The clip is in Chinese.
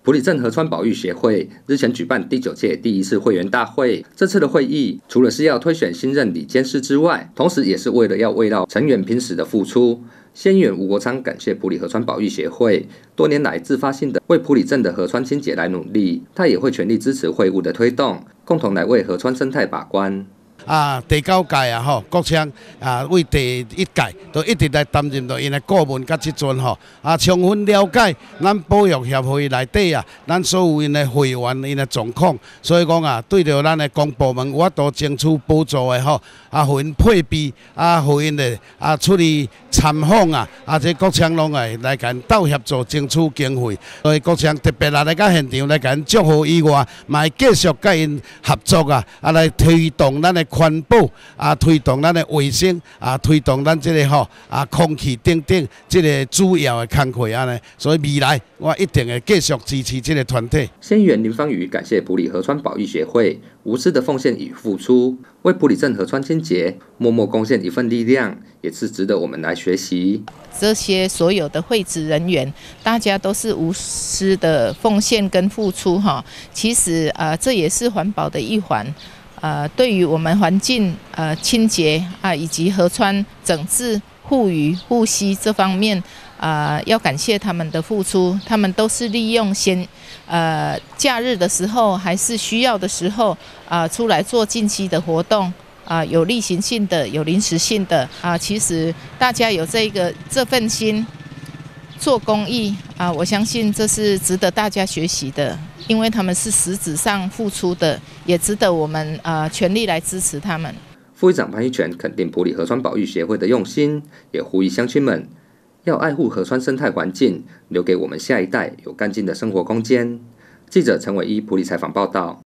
埔里镇河川保育协会日前举办第9届第1次会员大会。这次的会议除了是要推选新任理监事之外，同时也是为了要慰劳成员平时的付出。县议员吴国昌感谢埔里河川保育协会多年来自发性的为埔里镇的河川清洁来努力，他也会全力支持会务的推动，共同来为河川生态把关。 第9届国昌为第1届都一直来担任着因的顾问，甲即阵充分了解咱保育协会内底咱所有因的会员因的状况，所以讲对着咱的公部门有法度争取补助的互因配备互因的出去参访这国昌拢会来甲因斗协助争取经费，所以国昌特别来到现场来甲因祝福以外，嘛会继续甲因合作来推动咱的环保推动咱的卫生推动咱这个空气等等这个主要的工作安尼，所以未来我一定会继续支持这个团体。 县议员林芳瑜感谢埔里河川保育协会无私的奉献与付出，为埔里镇河川清洁默默贡献一份力量，也是值得我们来学习。 这些所有的会职人员，大家都是无私的奉献跟付出其实这也是环保的一环。对于我们环境清洁以及河川整治、护渔、护溪这方面要感谢他们的付出。他们都是利用假日的时候，还是需要的时候出来做近期的活动。有例行性的，有临时性的其实大家有这份心做公益我相信这是值得大家学习的，因为他们是实质上付出的，也值得我们全力来支持他们。 副议长潘一全肯定埔里河川保育协会的用心，也呼吁乡亲们要爱护河川生态环境，留给我们下一代有干净的生活空间。记者陈伟一埔里采访报道。